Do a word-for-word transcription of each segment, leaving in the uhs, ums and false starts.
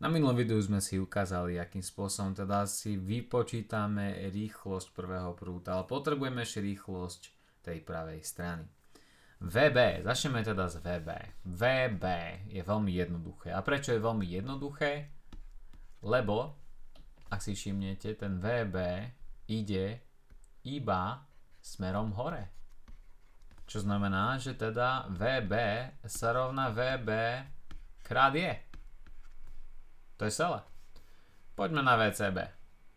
Na minulom videu sme si ukázali, akým spôsobom teda si vypočítame rýchlosť prvého prúta, ale potrebujeme ešte rýchlosť tej pravej strany. vé bé, začneme teda z vé bé. vé bé je veľmi jednoduché. A prečo je veľmi jednoduché? Lebo, ak si všimnete, ten vé bé ide iba smerom hore. Čo znamená, že teda vé bé sa rovná vé bé krát je. To je celé. Poďme na vé cé bé.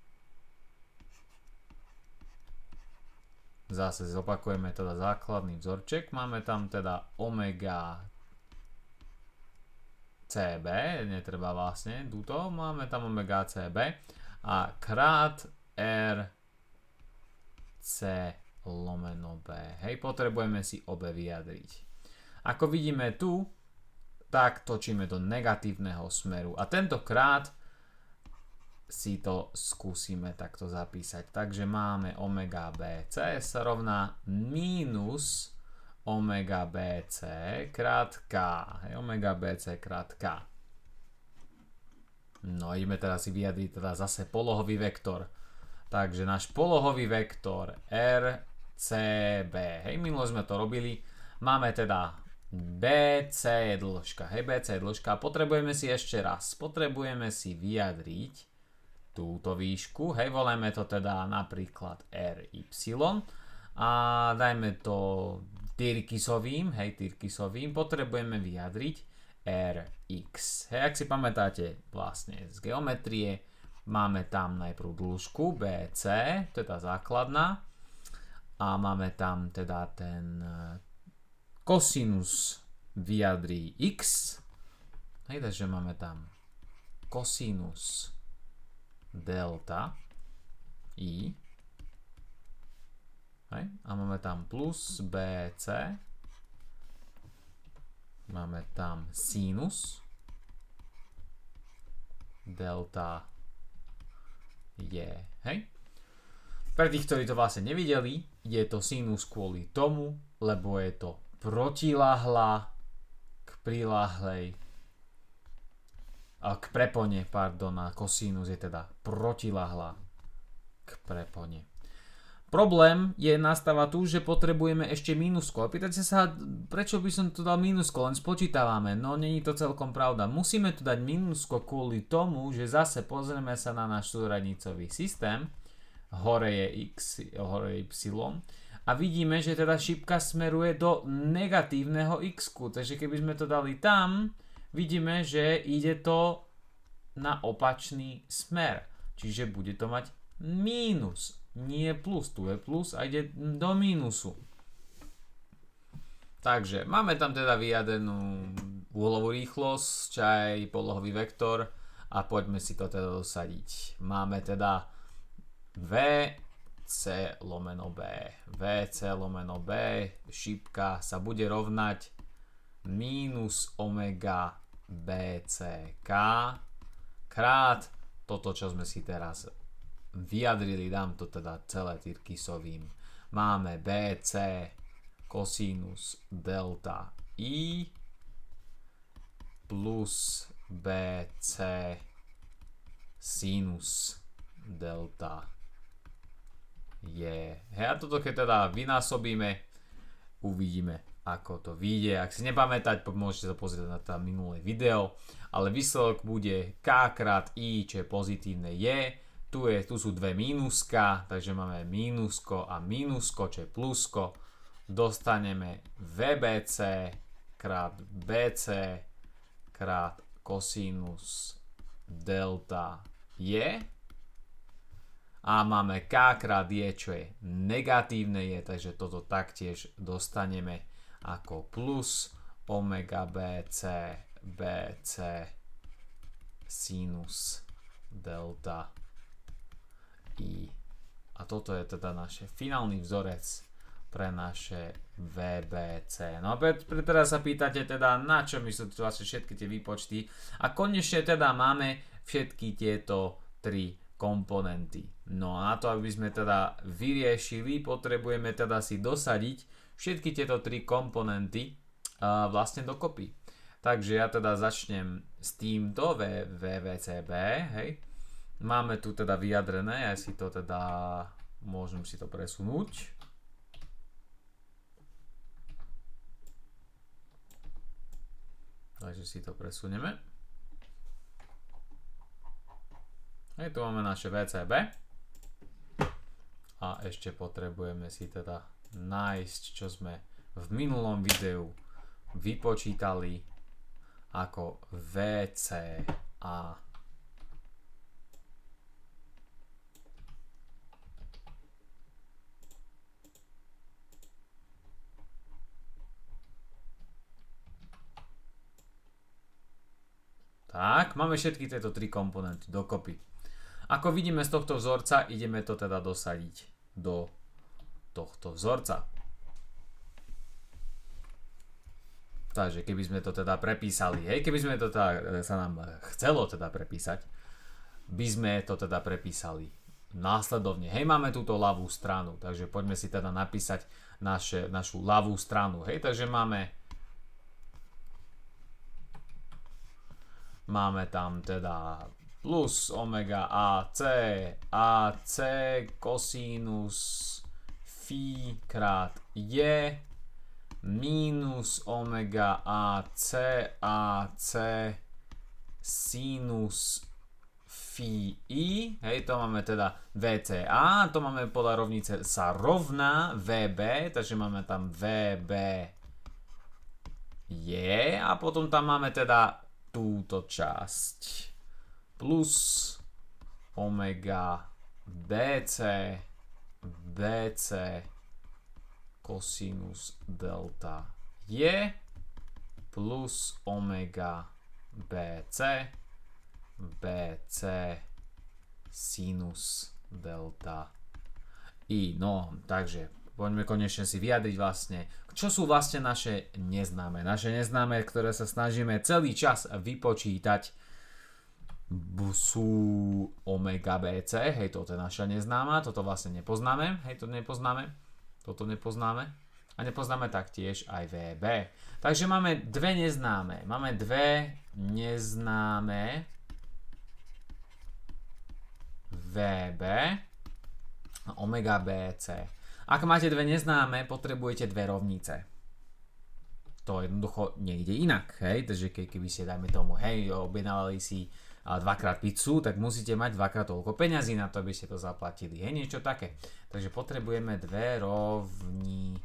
Zase zopakujeme teda základný vzorček. Máme tam teda omega cé bé, netreba vlastne túto, máme tam omega cé bé a krát R C lomeno B. Hej, potrebujeme si obe vyjadriť. Ako vidíme tu, tak točíme do negatívneho smeru a tentokrát si to skúsime takto zapísať. Takže máme omega bé cé sa rovná mínus omega bé cé krát K. Hej, omega bé cé krát K. No ideme teraz si vyjadriť teda zase polohový vektor. Takže náš polohový vektor R C B. Hej, minulo sme to robili. Máme teda bé cé je dĺžka. Hej, bé cé je dĺžka. Potrebujeme si ešte raz. Potrebujeme si vyjadriť túto výšku. Hej, voláme to teda napríklad R Y. A dajme to Tyrkisovým. Hej, Tyrkisovým. Potrebujeme vyjadriť R X. Hej, ak si pamätáte vlastne z geometrie, máme tam najprv dĺžku bé cé, to je tá základná. A máme tam teda ten kosinus vyjadrí x. Hej, takže máme tam kosinus delta i. Hej, a máme tam plus bé cé. Máme tam sinus delta je. Hej. Pre tých, ktorí to vlastne nevideli, je to sinus kvôli tomu, lebo je to protiláhla k priláhlej a k prepone, pardon, a kosinus je teda protiláhla k prepone. Problém je nastáva tu, že potrebujeme ešte mínusko. A pýtate sa, prečo by som tu dal mínusko, len spočítavame. No, není to celkom pravda. Musíme tu dať mínusko kvôli tomu, že zase pozrieme sa na náš súradnicový systém. Hore je x, hore je y. A vidíme, že teda šipka smeruje do negatívneho x. Takže keby sme to dali tam, vidíme, že ide to na opačný smer. Čiže bude to mať mínus. Nie plus, tu je plus a ide do mínusu. Takže máme tam teda vyjadrenú uhlovú rýchlosť, aj polohový vektor a poďme si to teda dosadiť. Máme teda vé cé lomeno B. vé cé lomeno B, šípka sa bude rovnať mínus omega bé cé K krát toto, čo sme si teraz vyjadrili, dám to teda celé Tyrkisovým. Máme bé cé kosinus delta i plus bé cé sinus delta je. Hej, a toto keď teda vynásobíme, uvidíme, ako to vyjde. Ak si nepamätať, môžete sa pozrieť na tá minulé video, ale výsledok bude K krát I, čo je pozitívne je. Tu, je, tu sú dve mínuska, takže máme mínusko a mínusko, čo je plusko. Dostaneme vé bé cé krát bé cé krát kosinus delta je. A máme K krát je, čo je negatívne je, takže toto taktiež dostaneme ako plus omega bé cé bé cé sinus delta I. A toto je teda náš finálny vzorec pre naše vé bé cé. No a pre, pre teraz sa pýtate teda, na čo my sú vlastne všetky tie výpočty. A konečne teda máme všetky tieto tri komponenty. No a na to, aby sme teda vyriešili, potrebujeme teda si dosadiť všetky tieto tri komponenty uh, vlastne dokopy. Takže ja teda začnem s týmto v vé cé bé, hej. Máme tu teda vyjadrené, ja si to teda, môžem si to presunúť. Takže si to presunieme. Hej, tu máme naše vé cé bé. A ešte potrebujeme si teda nájsť, čo sme v minulom videu vypočítali ako vé cé á. Tak, máme všetky tieto tri komponenty dokopy. Ako vidíme z tohto vzorca, ideme to teda dosadiť do tohto vzorca. Takže keby sme to teda prepísali, hej, keby sme to teda, sa nám chcelo teda prepísať, by sme to teda prepísali následovne. Hej, máme túto ľavú stranu, takže poďme si teda napísať naše, našu ľavú stranu. Hej, takže máme máme tam teda plus omega AC, AC kosinus phi krát J minus omega AC, AC sinus phi I, hej, to máme teda vé cé á, to máme podľa rovnice sa rovná vé bé, takže máme tam vé bé je a potom tam máme teda túto časť plus omega bé cé, bé cé kosinus delta je plus omega bé cé, bé cé sinus delta I. No, takže poďme konečne si vyjadriť vlastne, čo sú vlastne naše neznáme. Naše neznáme, ktoré sa snažíme celý čas vypočítať, sú omega bé cé, hej, toto je naša neznáma, toto vlastne nepoznáme, hej, to nepoznáme, toto nepoznáme a nepoznáme taktiež aj vé bé. Takže máme dve neznáme, máme dve neznáme vé bé a omega bé cé. Ak máte dve neznáme, potrebujete dve rovnice. To jednoducho nejde inak, hej, takže keby ste, dajme tomu, hej, objednávali si dvakrát pizzu, tak musíte mať dvakrát toľko peňazí na to, aby ste to zaplatili, hej, niečo také. Takže potrebujeme dve rovnice.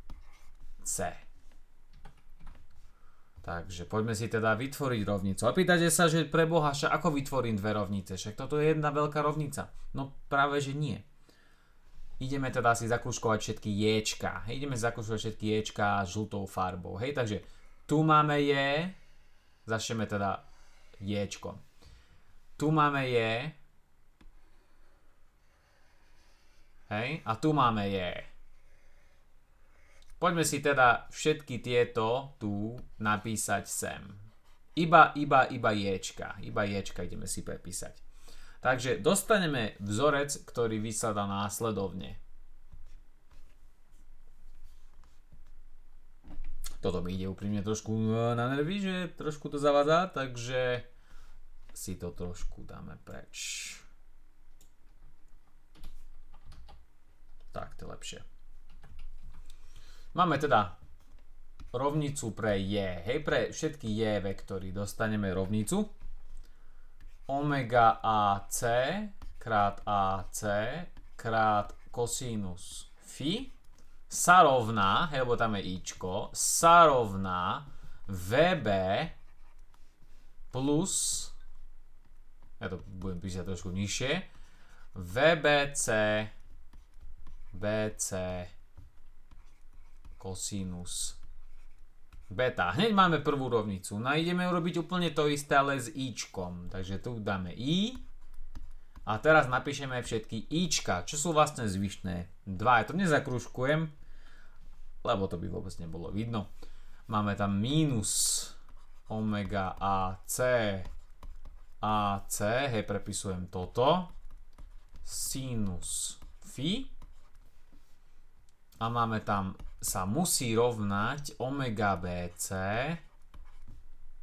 Takže poďme si teda vytvoriť rovnicu. A pýtate sa, že pre Boha, ako vytvorím dve rovnice? Však toto je jedna veľká rovnica. No práve, že nie. Ideme teda si zakúškovať všetky jéčka. Hej, ideme si zakúškovať všetky jéčka žltou farbou. Hej, takže tu máme je, začneme teda jéčkom. Tu máme je, hej, a tu máme je. Poďme si teda všetky tieto tu napísať sem. Iba, iba, iba jéčka. Iba jéčka ideme si prepísať. Takže dostaneme vzorec, ktorý vysada následovne. Toto mi ide úprimne trošku na nervy, že trošku to zavadza, takže si to trošku dáme preč. Tak, to je lepšie. Máme teda rovnicu pre J. Hej, pre všetky J vektory dostaneme rovnicu. Omega á cé krát á cé krát kosinus phi sa rovná, hej, lebo tam je ičko, sa rovná vé bé plus, ja to budem písať trošku nižšie, vé bé cé, bé cé kosinus beta. Hneď máme prvú rovnicu. No a ideme urobiť úplne to isté, ale s ičkom. Takže tu dáme i. A teraz napíšeme všetky ička, čo sú vlastne zvyšné. Dva. Ja to nezakružkujem, lebo to by vôbec nebolo vidno. Máme tam minus omega ac ac, hej, prepisujem toto. Sinus phi. A máme tam sa musí rovnať omega bc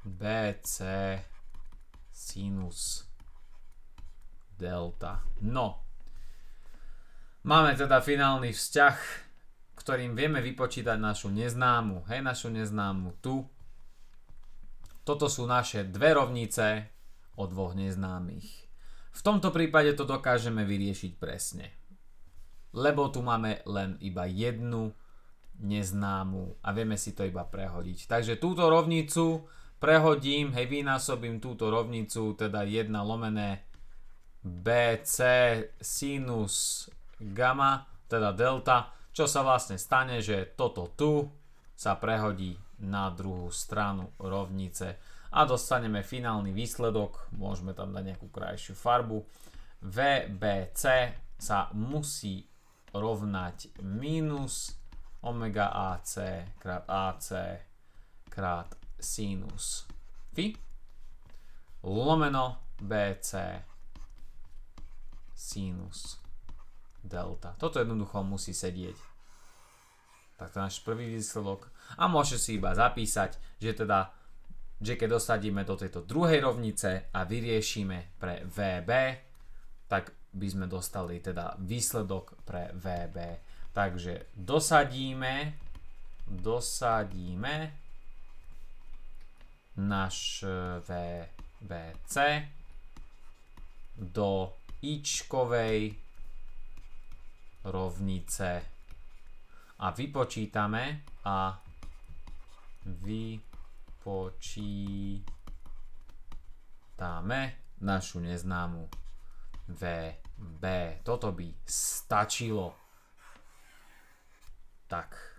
bé cé sinus delta. No. Máme teda finálny vzťah, ktorým vieme vypočítať našu neznámu. Hej, našu neznámu tu. Toto sú naše dve rovnice o dvoch neznámych. V tomto prípade to dokážeme vyriešiť presne. Lebo tu máme len iba jednu neznámu a vieme si to iba prehodiť. Takže túto rovnicu prehodím, hej, vynásobím túto rovnicu, teda jedna lomené bé cé sinus gamma, teda delta, čo sa vlastne stane, že toto tu sa prehodí na druhú stranu rovnice a dostaneme finálny výsledok, môžeme tam dať nejakú krajšiu farbu. vé bé cé sa musí rovnať minus omega AC krát AC krát sinus phi lomeno bé cé sinus delta. Toto jednoducho musí sedieť. Tak to je náš prvý výsledok. A môže si iba zapísať, že teda, že keď dosadíme do tejto druhej rovnice a vyriešime pre vé bé, tak by sme dostali teda výsledok pre vé bé. Takže dosadíme, dosadíme náš vé bé cé do ičkovej rovnice a vypočítame a vypočítame našu neznámu vé bé. Toto by stačilo. Tak.